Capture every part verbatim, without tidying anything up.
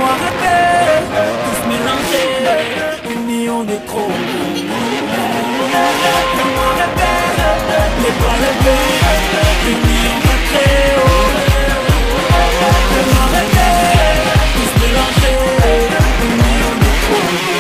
Fais-moi rêver, tous mélangés, unis on est trop. Fais-moi rêver, les bras levés, unis on va très haut. Fais-moi rêver, tous mélangés, unis on est trop.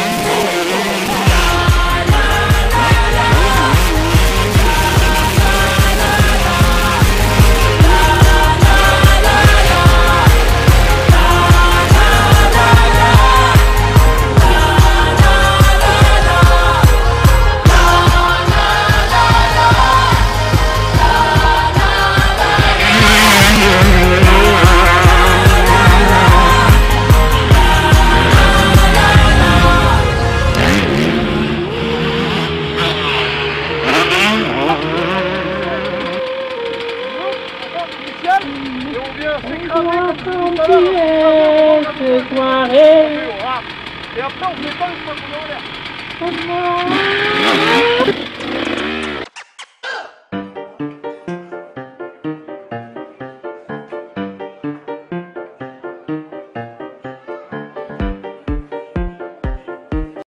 Et on vient s'écraser comme tout à l'heure. Et après on fait pas une fois qu'on est en l'air.